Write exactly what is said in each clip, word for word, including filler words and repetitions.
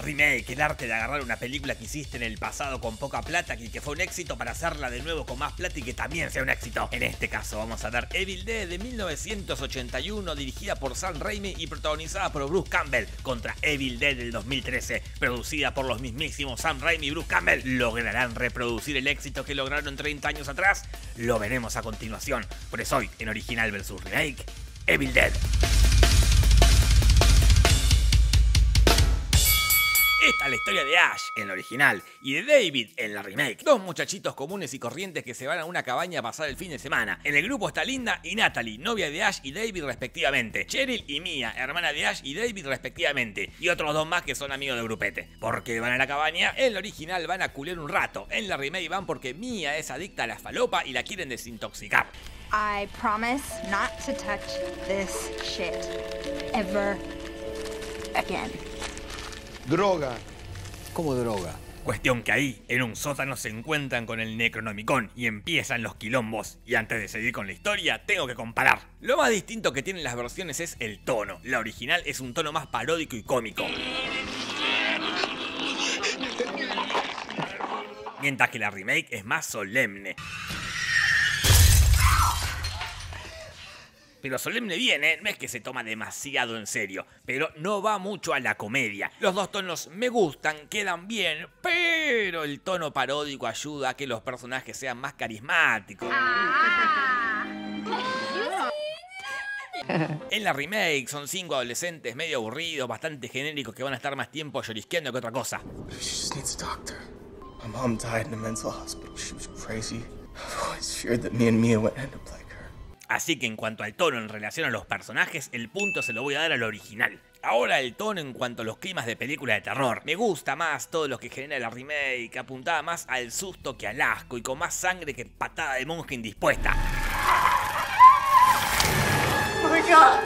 Remake, el arte de agarrar una película que hiciste en el pasado con poca plata y que fue un éxito para hacerla de nuevo con más plata y que también sea un éxito. En este caso vamos a ver Evil Dead de mil novecientos ochenta y uno, dirigida por Sam Raimi y protagonizada por Bruce Campbell, contra Evil Dead del dos mil trece, producida por los mismísimos Sam Raimi y Bruce Campbell. ¿Lograrán reproducir el éxito que lograron treinta años atrás? Lo veremos a continuación. Por eso hoy, en Original versus Remake, Evil Dead. Esta es la historia de Ash en la original y de David en la remake. Dos muchachitos comunes y corrientes que se van a una cabaña a pasar el fin de semana. En el grupo está Linda y Natalie, novia de Ash y David respectivamente. Cheryl y Mia, hermana de Ash y David respectivamente. Y otros dos más que son amigos del grupete. ¿Por qué van a la cabaña? En la original van a culiar un rato. En la remake van porque Mia es adicta a la falopa y la quieren desintoxicar. I promise not to touch this shit ever again. Droga. ¿Cómo droga? Cuestión que ahí, en un sótano, se encuentran con el Necronomicon y empiezan los quilombos. Y antes de seguir con la historia, tengo que comparar. Lo más distinto que tienen las versiones es el tono. La original es un tono más paródico y cómico, mientras que la remake es más solemne. Pero solemne bien, ¿eh? No es que se toma demasiado en serio, pero no va mucho a la comedia. Los dos tonos me gustan, quedan bien, pero el tono paródico ayuda a que los personajes sean más carismáticos. En la remake son cinco adolescentes medio aburridos, bastante genéricos, que van a estar más tiempo llorisqueando que otra cosa. She just needs a doctor. My mom died in a mental hospital. She was crazy. I've always feared that me and Mia would end up like her. Así que en cuanto al tono en relación a los personajes, el punto se lo voy a dar al original. Ahora el tono en cuanto a los climas de película de terror. Me gusta más todo lo que genera la remake, apuntaba más al susto que al asco y con más sangre que patada de monja indispuesta. Oh my God.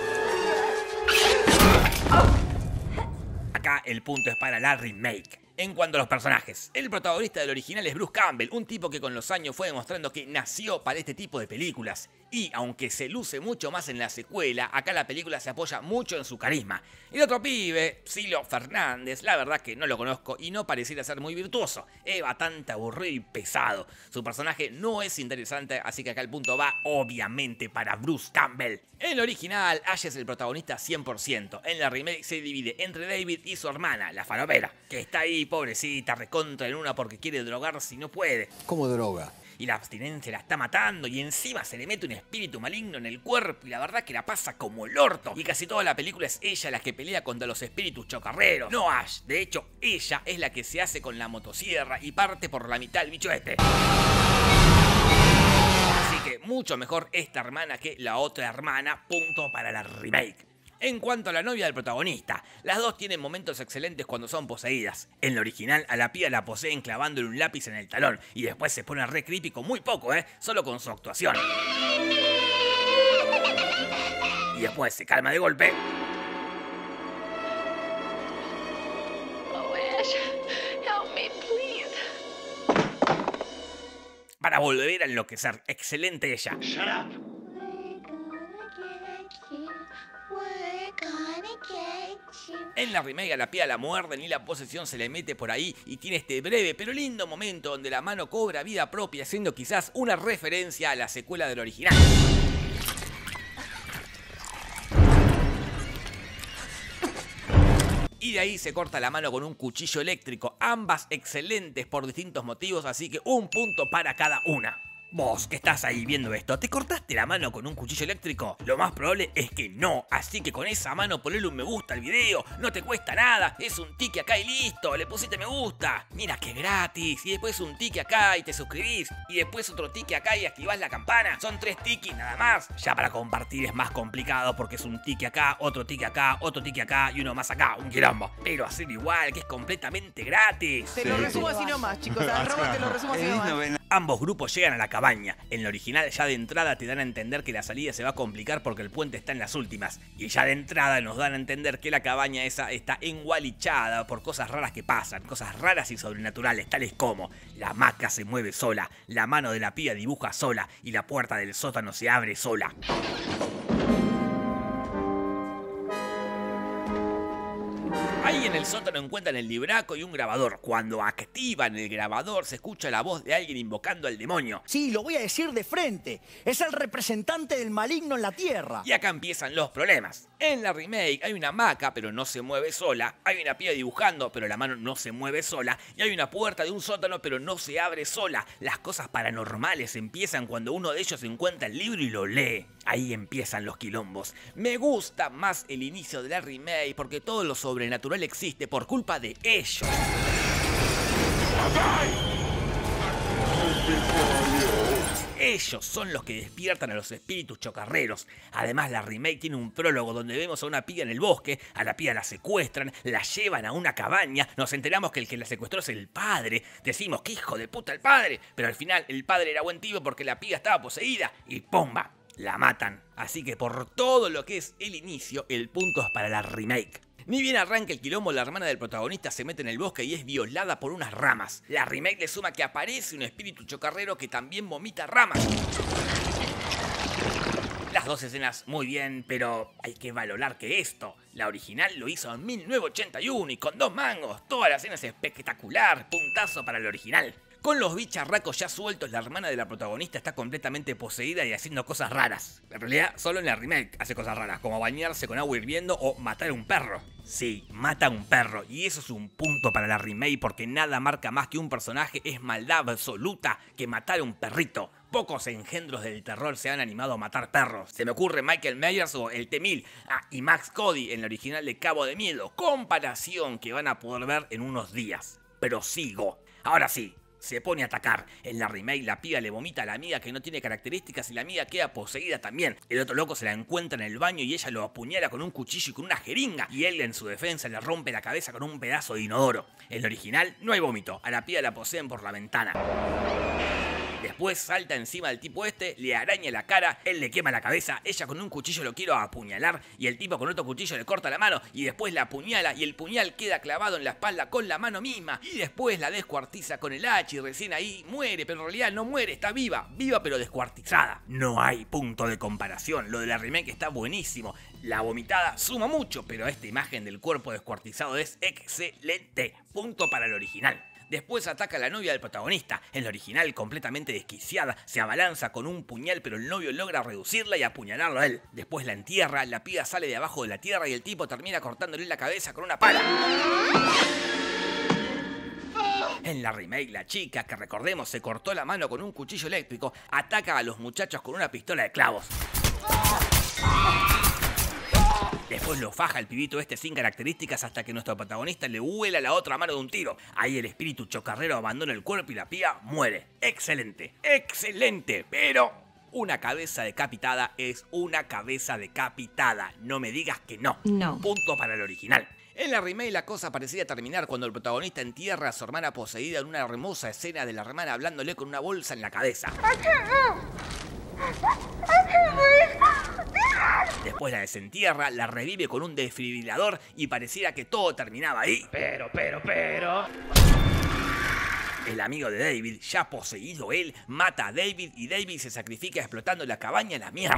Acá el punto es para la remake. En cuanto a los personajes, el protagonista del original es Bruce Campbell, un tipo que con los años fue demostrando que nació para este tipo de películas. Y aunque se luce mucho más en la secuela, acá la película se apoya mucho en su carisma. El otro pibe, Silo Fernández, la verdad que no lo conozco y no pareciera ser muy virtuoso. Es bastante aburrido y pesado. Su personaje no es interesante, así que acá el punto va obviamente para Bruce Campbell. En el original, Ash es el protagonista cien por ciento. En la remake se divide entre David y su hermana, la falopera, que está ahí, pobrecita, recontra en una porque quiere drogarse y no puede. ¿Cómo droga? Y la abstinencia la está matando y encima se le mete un espíritu maligno en el cuerpo y la verdad que la pasa como el orto. Y casi toda la película es ella la que pelea contra los espíritus chocarreros, no Ash. De hecho, ella es la que se hace con la motosierra y parte por la mitad del bicho este. Así que mucho mejor esta hermana que la otra hermana, punto para la remake. En cuanto a la novia del protagonista, las dos tienen momentos excelentes cuando son poseídas. En la original, a la piba la poseen clavándole un lápiz en el talón y después se pone re creepy con muy poco, ¿eh? Solo con su actuación. Y después se calma de golpe. Oh, Ash, help me, please. Para volver a enloquecer. Excelente ella. Shut up. En la remake a la piba la muerden y la posesión se le mete por ahí y tiene este breve pero lindo momento donde la mano cobra vida propia, siendo quizás una referencia a la secuela del original. Y de ahí se corta la mano con un cuchillo eléctrico, ambas excelentes por distintos motivos, así que un punto para cada una. Vos, que estás ahí viendo esto, ¿te cortaste la mano con un cuchillo eléctrico? Lo más probable es que no, así que con esa mano ponle un me gusta al video, no te cuesta nada, es un tique acá y listo, le pusiste me gusta, mira que gratis, y después un tique acá y te suscribís, y después otro tique acá y activás la campana, son tres tiques nada más. Ya para compartir es más complicado porque es un tique acá, otro tique acá, otro tique acá y uno más acá, un quilombo. Pero hacer igual, que es completamente gratis. Te lo resumo así nomás, chicos, arroba te lo resumo así nomás. Ambos grupos llegan a la cabaña. En la original ya de entrada te dan a entender que la salida se va a complicar porque el puente está en las últimas. Y ya de entrada nos dan a entender que la cabaña esa está engualichada por cosas raras que pasan. Cosas raras y sobrenaturales, tales como la hamaca se mueve sola, la mano de la piba dibuja sola y la puerta del sótano se abre sola. Ahí en el el sótano encuentran el libraco y un grabador. Cuando activan el grabador se escucha la voz de alguien invocando al demonio. Sí, lo voy a decir de frente. Es el representante del maligno en la Tierra. Y acá empiezan los problemas. En la remake hay una hamaca, pero no se mueve sola. Hay una piba dibujando, pero la mano no se mueve sola. Y hay una puerta de un sótano, pero no se abre sola. Las cosas paranormales empiezan cuando uno de ellos encuentra el libro y lo lee. Ahí empiezan los quilombos. Me gusta más el inicio de la remake porque todo lo sobrenatural existe por culpa de ellos. Ellos son los que despiertan a los espíritus chocarreros. Además, la remake tiene un prólogo donde vemos a una piba en el bosque, a la piba la secuestran, la llevan a una cabaña, nos enteramos que el que la secuestró es el padre, decimos que hijo de puta el padre, pero al final el padre era buen tío porque la piba estaba poseída y ¡pomba! La matan. Así que por todo lo que es el inicio, el punto es para la remake. Ni bien arranca el quilombo, la hermana del protagonista se mete en el bosque y es violada por unas ramas. La remake le suma que aparece un espíritu chocarrero que también vomita ramas. Las dos escenas muy bien, pero hay que valorar que esto, la original lo hizo en mil novecientos ochenta y uno y con dos mangos. Toda la escena es espectacular, puntazo para el original. Con los bicharracos ya sueltos, la hermana de la protagonista está completamente poseída y haciendo cosas raras. En realidad, solo en la remake hace cosas raras, como bañarse con agua hirviendo o matar a un perro. Sí, mata a un perro, y eso es un punto para la remake porque nada marca más que un personaje es maldad absoluta que matar a un perrito. Pocos engendros del terror se han animado a matar perros. Se me ocurre Michael Myers o el T mil. Ah, y Max Cody en la original de Cabo de Miedo. Comparación que van a poder ver en unos días. Pero sigo. Ahora sí. Se pone a atacar. En la remake la piba le vomita a la amiga que no tiene características y la amiga queda poseída también. El otro loco se la encuentra en el baño y ella lo apuñala con un cuchillo y con una jeringa. Y él en su defensa le rompe la cabeza con un pedazo de inodoro. En el original no hay vómito. A la piba la poseen por la ventana. Después salta encima del tipo este, le araña la cara, él le quema la cabeza, ella con un cuchillo lo quiere apuñalar y el tipo con otro cuchillo le corta la mano y después la apuñala y el puñal queda clavado en la espalda con la mano misma y después la descuartiza con el hacha y recién ahí muere, pero en realidad no muere, está viva, viva pero descuartizada. No hay punto de comparación, lo de la remake está buenísimo, la vomitada suma mucho, pero esta imagen del cuerpo descuartizado es excelente, punto para el original. Después ataca a la novia del protagonista, en la original completamente desquiciada, se abalanza con un puñal pero el novio logra reducirla y apuñalarlo a él. Después la entierra, la piba sale de abajo de la tierra y el tipo termina cortándole la cabeza con una pala. En la remake, la chica, que recordemos se cortó la mano con un cuchillo eléctrico, ataca a los muchachos con una pistola de clavos. Después lo faja el pibito este sin características hasta que nuestro protagonista le huela la otra mano de un tiro. Ahí el espíritu chocarrero abandona el cuerpo y la piba muere. Excelente, excelente, pero una cabeza decapitada es una cabeza decapitada. No me digas que no. No. Punto para el original. En la remake la cosa parecía terminar cuando el protagonista entierra a su hermana poseída en una hermosa escena de la hermana hablándole con una bolsa en la cabeza. Después la desentierra, la revive con un desfibrilador y pareciera que todo terminaba ahí. Pero, pero, pero... El amigo de David, ya poseído él, mata a David y David se sacrifica explotando la cabaña en la mierda.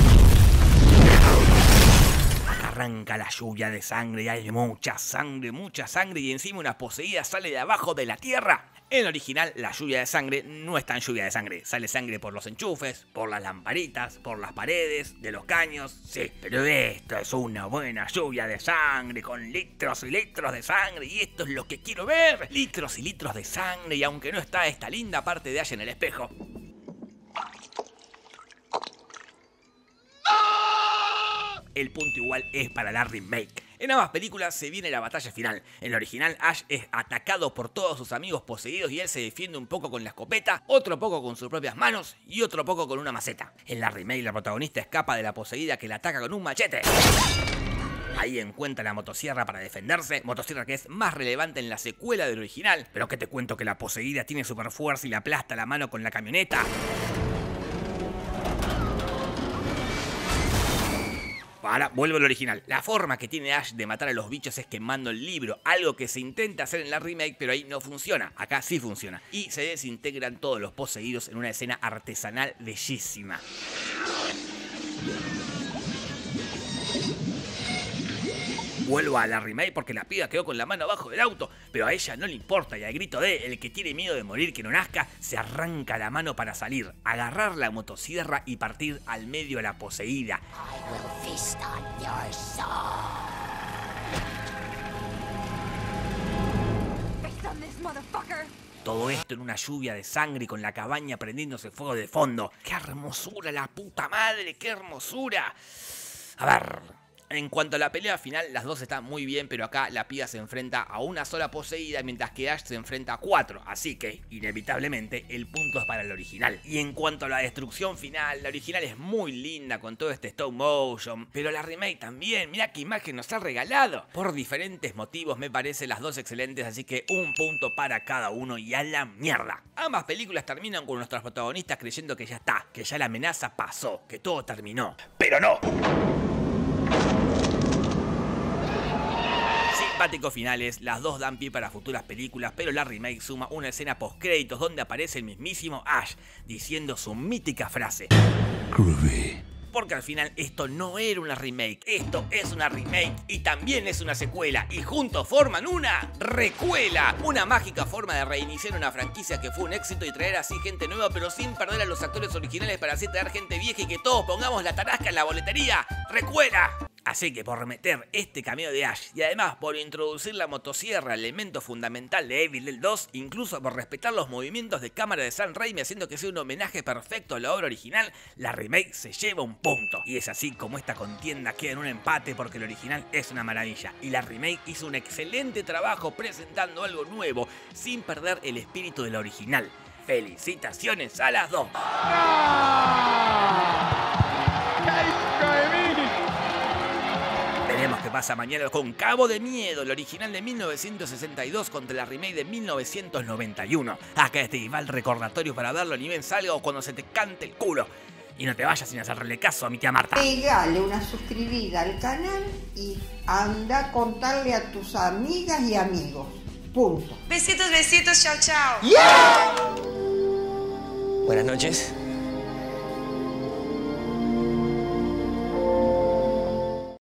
Acá arranca la lluvia de sangre y hay mucha sangre, mucha sangre y encima una poseída sale de abajo de la tierra. En el original, la lluvia de sangre no es tan lluvia de sangre. Sale sangre por los enchufes, por las lamparitas, por las paredes, de los caños. Sí, pero esto es una buena lluvia de sangre, con litros y litros de sangre. Y esto es lo que quiero ver. Litros y litros de sangre. Y aunque no está esta linda parte de Ash en el espejo. El punto igual es para la remake. En ambas películas se viene la batalla final. En la original, Ash es atacado por todos sus amigos poseídos y él se defiende un poco con la escopeta, otro poco con sus propias manos y otro poco con una maceta. En la remake, la protagonista escapa de la poseída que la ataca con un machete. Ahí encuentra la motosierra para defenderse, motosierra que es más relevante en la secuela del original. Pero que te cuento que la poseída tiene super fuerza y le aplasta la mano con la camioneta. Ahora vuelvo al original. La forma que tiene Ash de matar a los bichos es quemando el libro. Algo que se intenta hacer en la remake, pero ahí no funciona. Acá sí funciona. Y se desintegran todos los poseídos en una escena artesanal bellísima. Vuelvo a la remake porque la piba quedó con la mano abajo del auto, pero a ella no le importa y al grito de el que tiene miedo de morir que no nazca, se arranca la mano para salir, agarrar la motosierra y partir al medio a la poseída. I will feast on your soul. Face on this motherfucker. Todo esto en una lluvia de sangre y con la cabaña prendiéndose fuego de fondo. ¡Qué hermosura, la puta madre! ¡Qué hermosura! A ver... En cuanto a la pelea final, las dos están muy bien, pero acá la piba se enfrenta a una sola poseída, mientras que Ash se enfrenta a cuatro, así que, inevitablemente, el punto es para el original. Y en cuanto a la destrucción final, la original es muy linda con todo este stop motion, pero la remake también, mirá qué imagen nos ha regalado. Por diferentes motivos me parecen las dos excelentes, así que un punto para cada uno y a la mierda. Ambas películas terminan con nuestros protagonistas creyendo que ya está, que ya la amenaza pasó, que todo terminó. ¡Pero no! Simpáticos finales, las dos dan pie para futuras películas, pero la remake suma una escena post créditos donde aparece el mismísimo Ash diciendo su mítica frase. Groovy. Porque al final esto no era una remake, esto es una remake y también es una secuela y juntos forman una recuela. Una mágica forma de reiniciar una franquicia que fue un éxito y traer así gente nueva pero sin perder a los actores originales para así traer gente vieja y que todos pongamos la tarasca en la boletería. ¡Recuela! Así que por meter este cameo de Ash y además por introducir la motosierra, elemento fundamental de Evil Dead dos, incluso por respetar los movimientos de cámara de Sam Raimi haciendo que sea un homenaje perfecto a la obra original, la remake se lleva un punto. Y es así como esta contienda queda en un empate porque el original es una maravilla y la remake hizo un excelente trabajo presentando algo nuevo sin perder el espíritu de la original. ¡Felicitaciones a las dos! Veremos qué pasa mañana con Cabo de Miedo, el original de mil novecientos sesenta y dos contra la remake de mil novecientos noventa y uno. Acá este va el recordatorio para verlo ni bien salga o cuando se te cante el culo. Y no te vayas sin hacerle caso a mi tía Marta. Pegale una suscribida al canal y anda a contarle a tus amigas y amigos. Punto. Besitos, besitos, chao, chao. ¡Yeah! Buenas noches.